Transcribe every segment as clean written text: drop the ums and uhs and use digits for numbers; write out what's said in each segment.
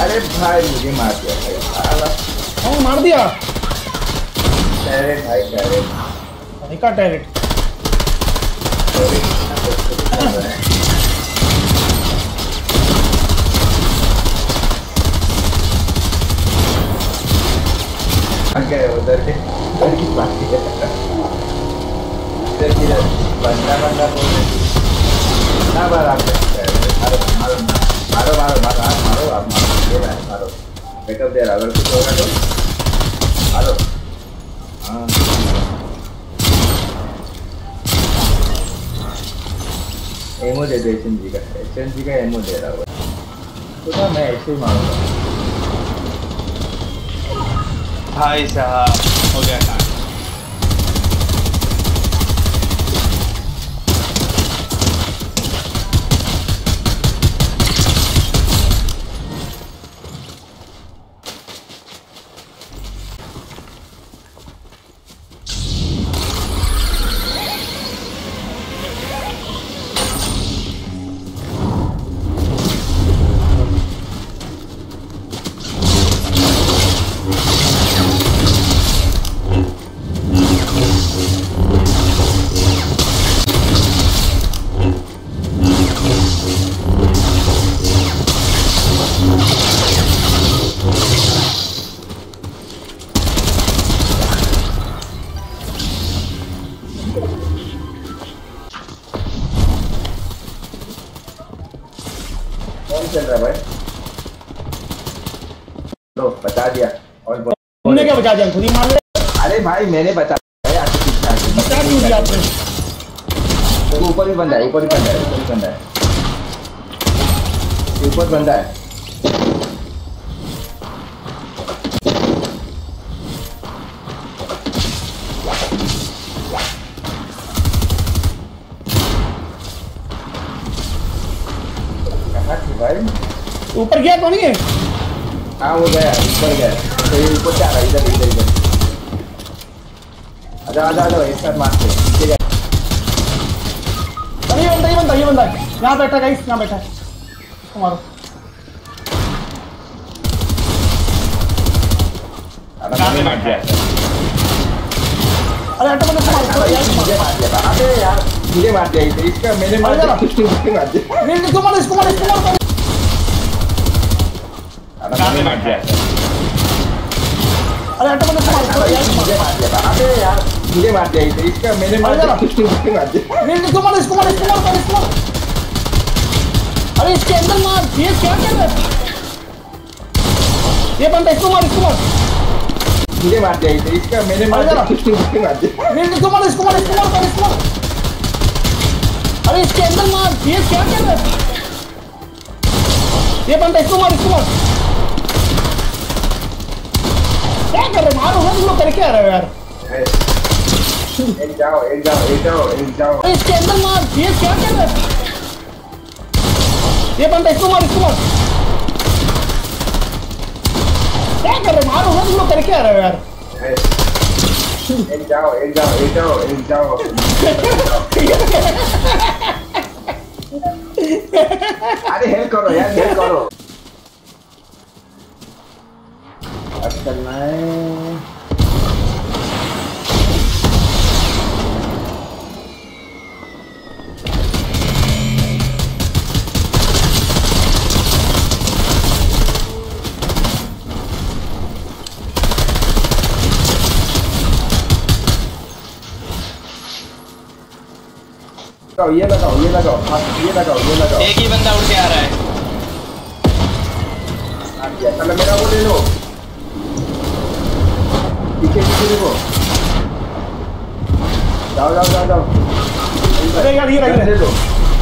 अरे भाई मुझे मार दिया भाई साला। हाँ मार दिया। टैरेट भाई टैरेट। भाई का टैरेट। उधर की पार्टी है। इधर की बंदा बंदा बोल रहे ना बार आप मारो मारो मारो मारो मारो आप मारो आप मारो ये मारो बैकअप दे रहा अगर कुछ होगा तो मारो। हाँ एमो दे दो एसएनजी का एमो दे रहा हुआ तो ना मैं ऐसे ही मारूंगा। भाई साहब हो गया काम। कौन चल रहा है भाई? लो बता दिया और तुमने क्या बचा दिया? खुद ही मार ले। अरे भाई मैंने बता दिया बता क्यों दिया आपने? ऊपर ही बंदा है ऊपर ही बंदा है ऊपर ही बंदा है ऊपर बंदा है। भाई ऊपर गया तो नहीं है? हाँ वो गया ऊपर गया तो ये ऊपर जा रहा है इधर इधर इधर आजा आजा आजा एक साथ मारते नीचे गया। अरे ये बंदा यहाँ बैठा गाइस यहाँ बैठा है इसको मारो। अरे मार दिया अरे हटो मैंने मार दिया मुझे मार दिया अबे यार मुझे मार दिया इसका मैंने मार दिया इसको मार दिया इसको मार मैंने मार दिया अरे हटो मैंने मार दिया मुझे मार दिया अबे यार मुझे मार दिया इसका मैंने मार दिया इसको मार दिया इसको मार अरे इसके अंदर मार ये क्या कर रहा है ये बंदा इसको मार मुझे मार दिया इसका मैंने मार दिया इसको मार दिया इसको मार अरे इसके अंदर मार ये क्या कर रहा है ये बंदा इसको मार क्या कर रहे मारो तुम लोग करके आ रहे हो यार। एक जाओ इसके अंदर मार ये क्या कर रहा है ये बंदा इसको मार क्या कर रहे मारो तुम लोग करके आ रहे हो यार। एक जाओ अरे हेल्प करो यार हेल्प करो अब चलना है। ये लगाओ एक ही बंदा उड़ के आ रहा है। चलो मेरा वो ले लो पीछे देखो जाओ अरे यार ये ले लो।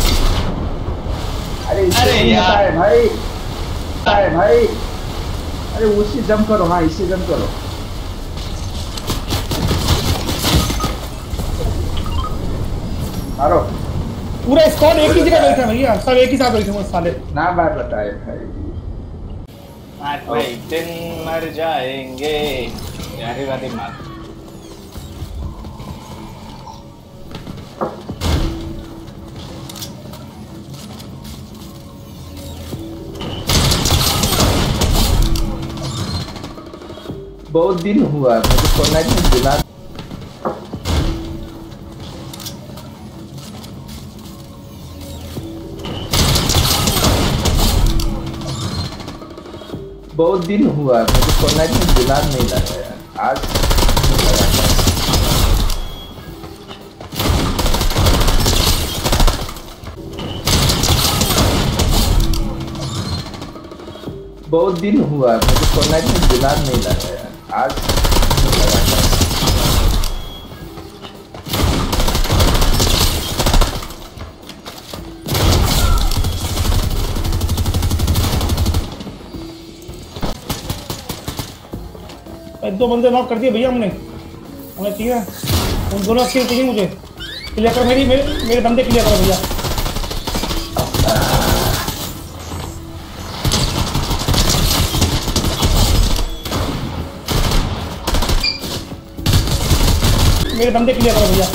अरे यार भाई अरे उससे जंप करो। हाँ इससे जंप करो मारो। पूरा स्क्वाड एक ही जगह बैठा भैया सब एक ही साथ बैठे हुए साले। ना बात बताए भाई एक दिन मर जाएंगे यारी वाली मार। बहुत दिन हुआ मुझे फोर्टनाइट में बुला। बहुत दिन हुआ मुझे फोर्टनाइट में बुला नहीं लगा यार, आज बहुत दिन हुआ मुझे फोर्टनाइट में बुला नहीं लगा यार, आज दो बंदे नॉक कर दिए भैया हमने चाहिए उन दोनों अच्छी चाहिए मुझे। क्लियर करो मेरे बंदे क्लियर करो भैया। मेरे बंदे क्लियर करो भैया।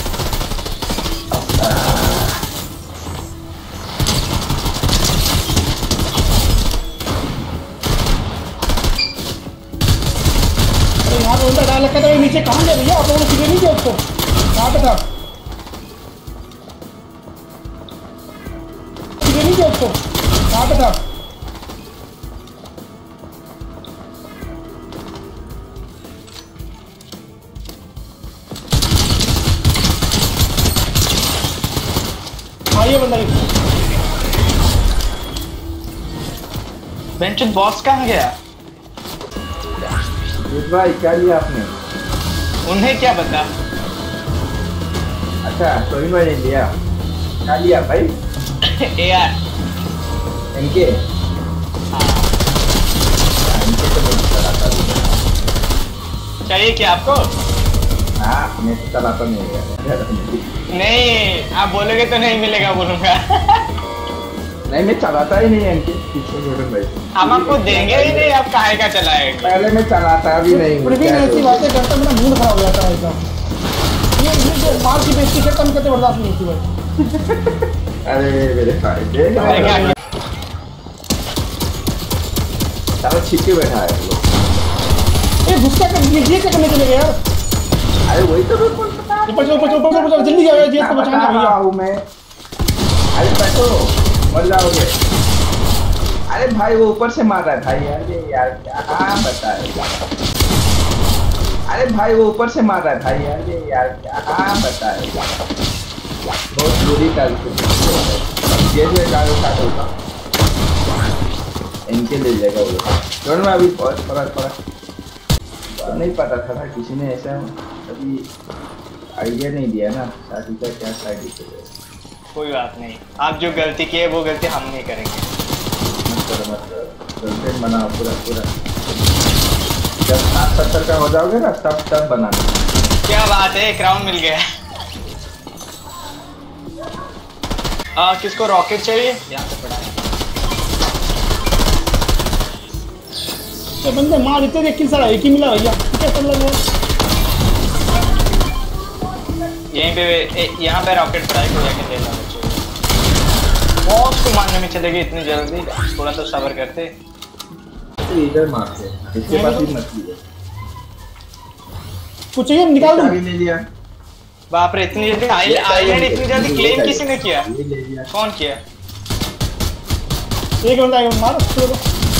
यहाँ पे उल्टा डाल रखा था, नीचे कहाँ गया भैया? आप लोगों ने सीधे नहीं किया उसको, कहाँ पे था? सीधे नहीं किया उसको, कहाँ पे था? आइए बंदा बेंचन बॉस कहाँ गया? भाई क्या लिया आपने? उन्हें क्या पता? अच्छा सोहिन भाई ने लिया, क्या लिया भाई? AR इनके इनके तो नहीं चलाता। चाहिए क्या आपको? हाँ मैं तो चलाता नहीं है। नहीं, आप बोलोगे तो नहीं मिलेगा बोलूंगा। नहीं मैं चलाता ही नहीं है इनके पीछे जोड़न भाई। हम आपको देंगे ही नहीं, आप काहे का चलाएंगे? पहले मैं चलाता भी नहीं हूँ। प्रवीण ऐसी बातें करता मेरा मूड खराब हो जाता है एकदम। ये जो माल की बेइज्जती करता मैं कहते बर्दाश्त नहीं होती भाई। अरे मेरे भाई देख अरे क्या किया? सारा छिपके बैठा है लोग। ये गुस्सा कर ये क्या करने चले गए यार? अरे वही तो मैं बोल रहा था। ऊपर जल्दी जाओ जेस को बचाना भैया। हूँ मैं। अरे बैठो मर जाओगे। अरे भाई वो ऊपर से मार रहा है भाई। अरे यार क्या बताए। अरे भाई वो ऊपर से मार रहा है भाई। अरे यार क्या बताए। बहुत बुरी तारीख ये जो गाड़ी उठा होगा इनके ले जाएगा वो। दोनों में अभी पड़ा नहीं पता था ना, किसी ने ऐसा अभी आइडिया नहीं दिया ना शादी का क्या साइड इफेक्ट। कोई बात नहीं, आप जो गलती की है वो गलती हम नहीं करेंगे। मत करो गर्लफ्रेंड बनाओ पूरा जब 70 का हो जाओगे ना तब बनाना। क्या बात है, क्राउन मिल गया। किसको रॉकेट चाहिए? यहाँ पे पड़ा है। ये बंदे मार इतने देख किल सारा एक ही मिला भैया, क्या कर लगा? यहीं पे यहाँ पे रॉकेट पड़ा है, कोई जाके ले लेना चाहिए। बॉस को मारने में चलेगी इतनी जल्दी, थोड़ा तो सब्र करते। इधर मारते इसके पास भी मछली है। कुछ चाहिए निकाल दूं? ले लिया। बाप रे इतनी जल्दी आइलैंड इतनी जल्दी क्लेम किसी ने किया? ये ले लिया। कौन किया? एक बंदा है मार उसको।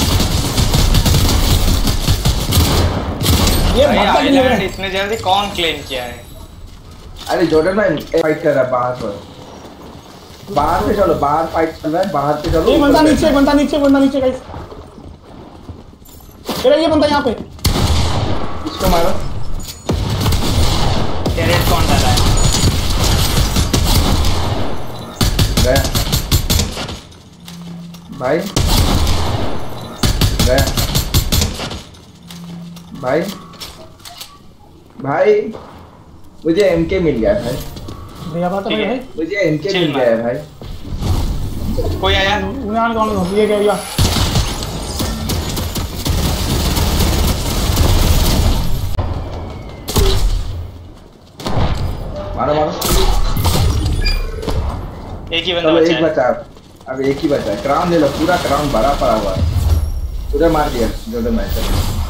ये भागता भी नहीं आइलैंड है। इतने जल्दी कौन क्लेम किया है? अरे जॉर्डन भाई फाइट कर रहा है बाहर पर। बाहर से चलो, बाहर फाइट चल रहा है, बाहर से चलो। एक बंदा नीचे गाइस। तेरा ये बंदा यहाँ पे। इसको मारो। टेरेट कौन डाला है? गया भाई गया भाई भाई मुझे एमके मिल गया भाई। भैया बात है भाई। मुझे एमके मिल गया है भाई। कोई आया? उन्हें कौन ये क्या भैया? मारो मारो। एक ही बंदा चलो बचा एक है। बचा, अब एक ही बचा है। क्राउन ले लो, पूरा क्राउन भरा पड़ा हुआ है। पूरा मार दिया जो मैच।